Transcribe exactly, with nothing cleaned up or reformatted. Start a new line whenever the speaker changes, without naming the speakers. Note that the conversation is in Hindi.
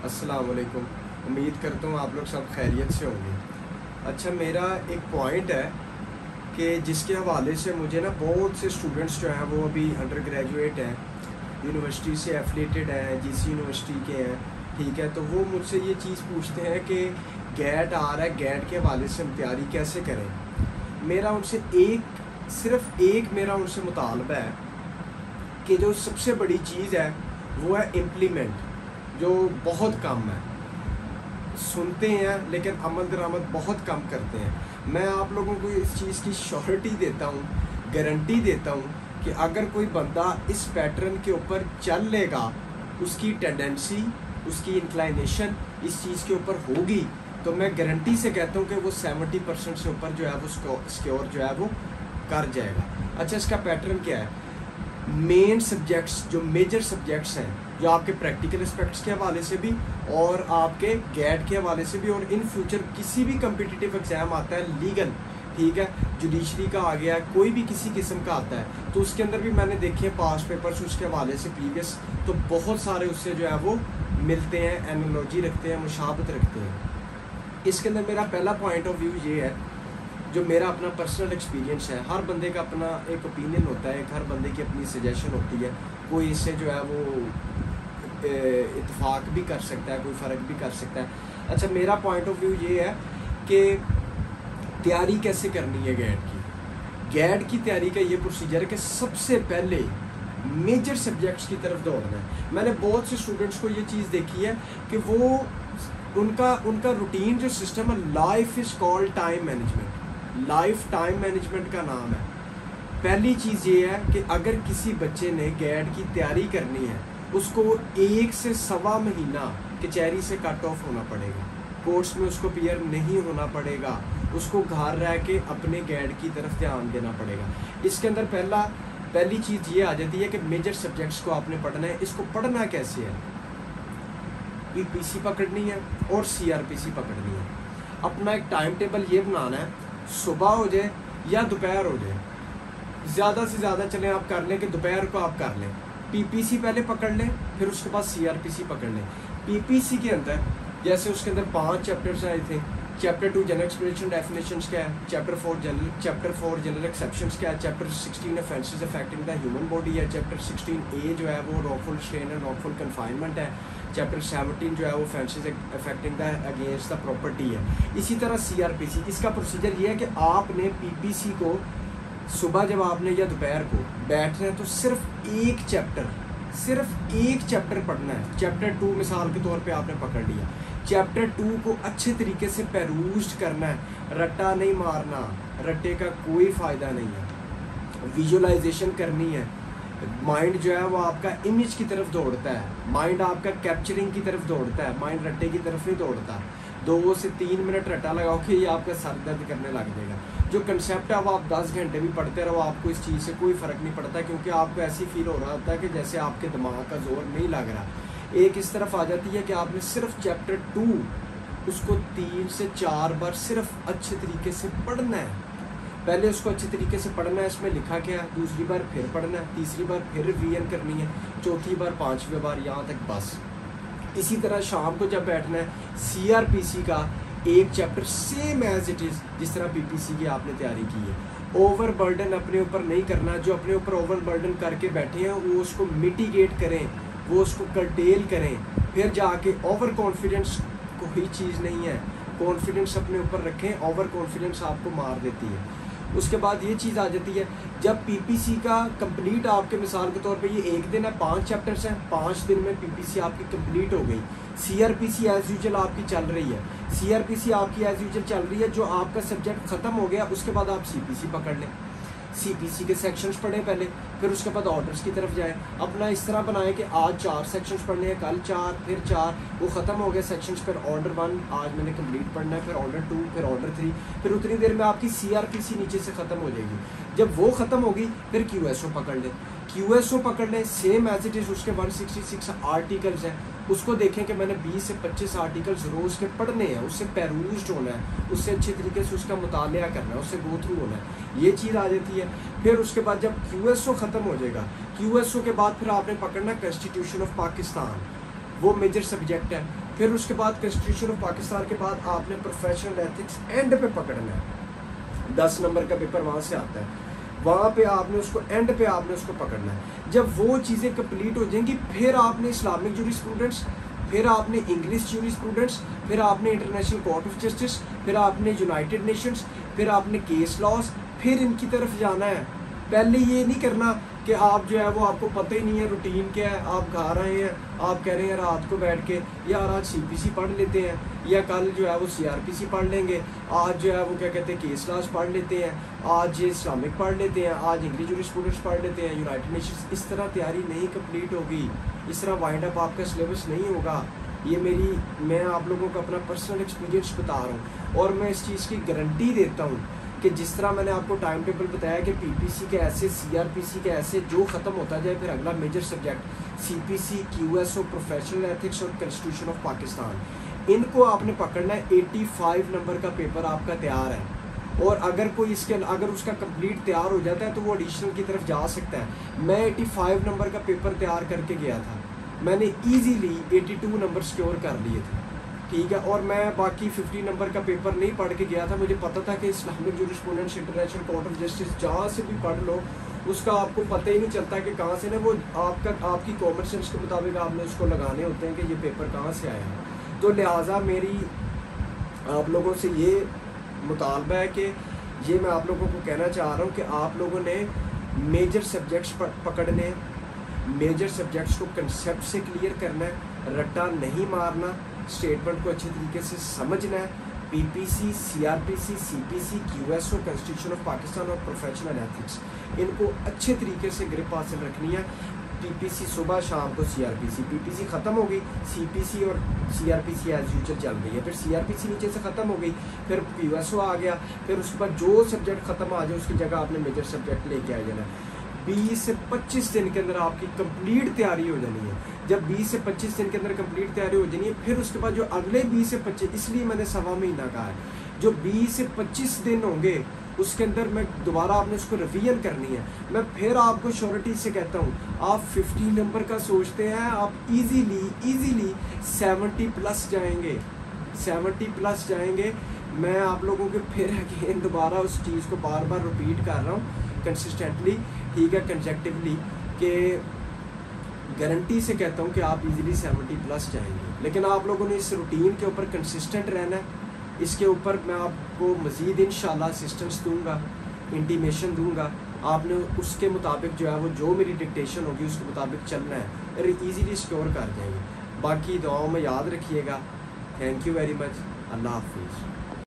अस्सलाम वालेकुम। उम्मीद करता हूँ आप लोग सब खैरियत से होंगे। अच्छा, मेरा एक पॉइंट है कि जिसके हवाले से मुझे ना बहुत से स्टूडेंट्स जो हैं वो अभी अंडर ग्रेजुएट हैं, यूनिवर्सिटी से एफिलेटेड हैं, जीसी यूनिवर्सिटी के हैं, ठीक है। तो वो मुझसे ये चीज़ पूछते हैं कि गैट आ रहा है, गैट के हवाले से हम तैयारी कैसे करें। मेरा उनसे एक सिर्फ एक मेरा उनसे मुतालबा है कि जो सबसे बड़ी चीज़ है वो है इम्प्लीमेंट, जो बहुत कम है। सुनते हैं लेकिन अमल दरामद बहुत कम करते हैं। मैं आप लोगों को इस चीज़ की श्योरिटी देता हूँ, गारंटी देता हूँ कि अगर कोई बंदा इस पैटर्न के ऊपर चल लेगा, उसकी टेंडेंसी, उसकी इंक्लाइनेशन इस चीज़ के ऊपर होगी, तो मैं गारंटी से कहता हूँ कि वो सेवेंटी परसेंट से ऊपर जो है वो स्कोर जो है वो कर जाएगा। अच्छा, इसका पैटर्न क्या है? मेन सब्जेक्ट्स, जो मेजर सब्जेक्ट्स हैं, जो आपके प्रैक्टिकल एस्पेक्ट्स के हवाले से भी और आपके गैट के हवाले से भी, और इन फ्यूचर किसी भी कम्पिटिटिव एग्ज़ाम आता है, लीगल, ठीक है, जुडिशरी का आ गया है, कोई भी किसी किस्म का आता है, तो उसके अंदर भी मैंने देखे पास्ट पेपर्स उसके हवाले से प्रीवियस, तो बहुत सारे उससे जो है वो मिलते हैं, एनालॉजी रखते हैं, मुशाबत रखते हैं। इसके अंदर मेरा पहला पॉइंट ऑफ व्यू ये है, जो मेरा अपना पर्सनल एक्सपीरियंस है। हर बंदे का अपना एक ओपिनियन होता है, हर बंदे की अपनी सजेशन होती है। कोई इससे जो है वो इत्तेफाक भी कर सकता है, कोई फ़र्क भी कर सकता है। अच्छा, मेरा पॉइंट ऑफ व्यू ये है कि तैयारी कैसे करनी है गैट की। गैट की तैयारी का ये प्रोसीजर है कि सबसे पहले मेजर सब्जेक्ट्स की तरफ दौड़ना है। मैंने बहुत से स्टूडेंट्स को ये चीज़ देखी है कि वो उनका उनका रूटीन जो सिस्टम है, life is called time management. Life time management का नाम है। पहली चीज़ ये है कि अगर किसी बच्चे ने गैट की तैयारी करनी है, उसको एक से सवा महीना कचहरी से कट ऑफ होना पड़ेगा, कोर्ट्स में उसको पीयर नहीं होना पड़ेगा, उसको घर रह के अपने गैट की तरफ ध्यान देना पड़ेगा। इसके अंदर पहला पहली चीज़ ये आ जाती है कि मेजर सब्जेक्ट्स को आपने पढ़ना है। इसको पढ़ना कैसे है? पीपीसी पकड़नी है और सीआरपीसी पकड़नी है। अपना एक टाइम टेबल ये बनाना है, सुबह हो जाए या दोपहर हो जाए, ज़्यादा से ज़्यादा चलें आप कर लें कि दोपहर को आप कर लें। पीपीसी पहले पकड़ लें, फिर उसके बाद सीआरपीसी पकड़ लें। पीपीसी के अंदर जैसे उसके अंदर पांच चैप्टर्स आए थे। Chapter two general explanation definitions क्या है, chapter four general chapter four general exceptions क्या है, chapter sixteen offences affecting the human body है, चैप्टर सिक्सटीन ए जो है वो wrongful restraint and wrongful confinement है, चैप्टर सेवनटीन जो है वो offences affecting the against the property है। इसी तरह सीआरपीसी, इसका प्रोसीजर ये है कि आपने पीपीसी को सुबह जब आपने या दोपहर को बैठना है तो सिर्फ एक चैप्टर सिर्फ एक चैप्टर पढ़ना है। चैप्टर टू मिसाल के तौर पे आपने पकड़ लिया, चैप्टर टू को अच्छे तरीके से पेरूज करना है, रट्टा नहीं मारना, रट्टे का कोई फ़ायदा नहीं है। विजुअलाइजेशन करनी है। माइंड जो है वो आपका इमेज की तरफ दौड़ता है, माइंड आपका कैप्चरिंग की तरफ दौड़ता है, माइंड रट्टे की तरफ नहीं दौड़ता। दो से तीन मिनट रट्टा लगाओ कि ये आपका सर दर्द करने लग जाएगा। जो कंसेप्ट है वो आप दस घंटे भी पढ़ते रहो, आपको इस चीज़ से कोई फ़र्क नहीं पड़ता, क्योंकि आपको ऐसी फील हो रहा होता है कि जैसे आपके दिमाग का जोर नहीं लग रहा। एक इस तरफ आ जाती है कि आपने सिर्फ चैप्टर टू उसको तीन से चार बार सिर्फ अच्छे तरीके से पढ़ना है। पहले उसको अच्छे तरीके से पढ़ना है, इसमें लिखा क्या है, दूसरी बार फिर पढ़ना है, तीसरी बार फिर रिवीजन करनी है, चौथी बार, पांचवी बार, यहाँ तक बस। इसी तरह शाम को जब बैठना है, सीआरपीसी का एक chapter same as it is जिस तरह पीपीसी की आपने तैयारी की है। ओवर बर्डन अपने ऊपर नहीं करना। जो अपने ऊपर ओवर बर्डन करके बैठे हैं वो उसको मिटिगेट करें, वो उसको कर्टेल करें। फिर जाके ओवर कॉन्फिडेंस कोई चीज़ नहीं है, कॉन्फिडेंस अपने ऊपर रखें, ओवर कॉन्फिडेंस आपको मार देती है। उसके बाद ये चीज़ आ जाती है, जब पीपीसी का कंप्लीट आपके मिसाल के तौर पे ये एक दिन है, पांच चैप्टर्स हैं, पाँच दिन में पीपीसी आपकी कंप्लीट हो गई। सीआरपीसी एज यूजुअल आपकी चल रही है, सीआरपीसी आपकी एज यूजुअल चल रही है। जो आपका सब्जेक्ट ख़त्म हो गया उसके बाद आप सीपीसी पकड़ लें, सीपीसी के सेक्शंस पढ़ें पहले, फिर उसके बाद ऑर्डर्स की तरफ जाएं। अपना इस तरह बनाएं कि आज चार सेक्शंस पढ़ने हैं, कल चार, फिर चार, वो ख़त्म हो गए सेक्शंस, फिर ऑर्डर वन आज मैंने कंप्लीट पढ़ना है, फिर ऑर्डर टू, फिर ऑर्डर थ्री, फिर उतनी देर में आपकी सीआरपीसी नीचे से ख़त्म हो जाएगी। जब वो ख़त्म होगी फिर क्यूएसओ पकड़ लें, क्यूएसओ पकड़ लें सेम एज इट इज़। उसके वन सिक्सटी सिक्स आर्टिकल्स हैं, उसको देखें कि मैंने बीस से पच्चीस आर्टिकल्स रोज़ के पढ़ने हैं, उससे पेरूज्ड होना है, उससे अच्छे तरीके से उसका मुतालिया करना है, उससे गो थ्रू होना है, ये चीज़ आ जाती है। फिर उसके बाद जब क्यूएसओ ख़त्म हो जाएगा, क्यूएसओ के बाद फिर आपने पकड़ना कॉन्स्टिट्यूशन ऑफ पाकिस्तान, वो मेजर सब्जेक्ट है। फिर उसके बाद कॉन्स्टिट्यूशन ऑफ पाकिस्तान के बाद आपने प्रोफेशनल एथिक्स एंड पे पकड़ना है। दस नंबर का पेपर वहाँ से आता है, वहाँ पे आपने उसको एंड पे आपने उसको पकड़ना है। जब वो चीज़ें कंप्लीट हो जाएंगी फिर आपने इस्लामिक जूरिस्प्रूडेंस, फिर आपने इंग्लिश जूरिस्प्रूडेंस, फिर आपने इंटरनेशनल कोर्ट ऑफ जस्टिस, फिर आपने यूनाइटेड नेशंस, फिर आपने केस लॉज, फिर इनकी तरफ जाना है। पहले ये नहीं करना कि आप जो है वो आपको पता ही नहीं है रूटीन क्या है, आप घर आए हैं, आप कह रहे हैं रात को बैठ के यार आज सीपीसी पढ़ लेते हैं, या कल जो है वो सीआरपीसी पढ़ लेंगे, आज जो है वो क्या कहते हैं केस लॉज पढ़ लेते हैं, आज इस्लामिक पढ़ लेते हैं, आज इंग्लिश जूरिस्प्रूडेंस पढ़ लेते हैं, यूनाइटेड नेशंस। इस तरह तैयारी नहीं कंप्लीट होगी, इस तरह वाइंड अप आपका सिलेबस नहीं होगा। ये मेरी मैं आप लोगों को अपना पर्सनल एक्सपीरियंस बता रहा हूँ, और मैं इस चीज़ की गारंटी देता हूँ कि जिस तरह मैंने आपको टाइम टेबल बताया कि पीपीसी के ऐसे, सीआरपीसी के ऐसे, जो ख़त्म होता जाए फिर अगला major subject CPC, QSO, professional ethics और कॉन्स्टिट्यूशन ऑफ पाकिस्तान, इनको आपने पकड़ना है। पचासी नंबर का पेपर आपका तैयार है, और अगर कोई इसके अगर उसका कंप्लीट तैयार हो जाता है तो वो एडिशनल की तरफ जा सकता है। मैं पचासी नंबर का पेपर तैयार करके गया था, मैंने ईजीली बयासी नंबर सिक्योर कर लिए थे, ठीक है। और मैं बाकी पचास नंबर का पेपर नहीं पढ़ के गया था, मुझे पता था कि Islamic jurisprudence, international court of justice जहाँ से भी पढ़ लो उसका आपको पता ही नहीं चलता कि कहाँ से ना वो आपका आपकी कॉमन सेंस के मुताबिक आपने उसको लगाने होते हैं कि ये पेपर कहाँ से आया है। तो लिहाजा मेरी आप लोगों से ये मुतालबा है कि ये मैं आप लोगों को कहना चाह रहा हूँ कि आप लोगों ने मेजर सब्जेक्ट्स पकड़ने हैं, मेजर सब्जेक्ट्स को कंसेप्ट से क्लियर करना है, रट्टा नहीं मारना, स्टेटमेंट को अच्छे तरीके से समझना है। PPC, CrPC, CPC, QSO, constitution of Pakistan और प्रोफेशनल एथिक्स, इनको अच्छे तरीके से ग्रिप हासिल रखनी है। पीपीसी सुबह शाम को सीआरपीसी, पीपीसी ख़त्म हो गई, सीपीसी और सीआरपीसी एज यूजुअल चल रही है, फिर सीआरपीसी नीचे से ख़त्म हो गई, फिर क्यूएसओ आ गया, फिर उसके बाद जो सब्जेक्ट ख़त्म आ जाए उसकी जगह आपने मेजर सब्जेक्ट लेके आ जाना है। बीस से पच्चीस दिन के अंदर आपकी कंप्लीट तैयारी हो जानी है। जब बीस से पच्चीस दिन के अंदर कंप्लीट तैयारी हो जानी है, फिर उसके बाद जो अगले बीस से पच्चीस, इसलिए मैंने सवा महीना कहा है, जो बीस से पच्चीस दिन होंगे उसके अंदर मैं दोबारा आपने उसको रिवीजन करनी है। मैं फिर आपको श्योरिटी से कहता हूँ, आप पचास नंबर का सोचते हैं, आप इजीली इजीली सत्तर प्लस जाएंगे, सत्तर प्लस जाएंगे। मैं आप लोगों के फिर अगेन दोबारा उस चीज़ को बार बार रिपीट कर रहा हूँ कंसिस्टेंटली, ठीक है, कंसेक्टिवली, कि गारंटी से कहता हूँ कि आप इजीली सत्तर प्लस जाएंगे। लेकिन आप लोगों ने इस रूटीन के ऊपर कंसिस्टेंट रहना है। इसके ऊपर मैं आपको मज़ीद इंशाल्लाह असिस्टेंस दूंगा, इंटीमेशन दूंगा, आपने उसके मुताबिक जो है वो जो मेरी डिक्टेशन होगी उसके मुताबिक चलना है, अरे ईजीली स्कोर कर जाएंगे। बाकी दुआओं में याद रखिएगा। Thank you very much. Allah हाफिज़।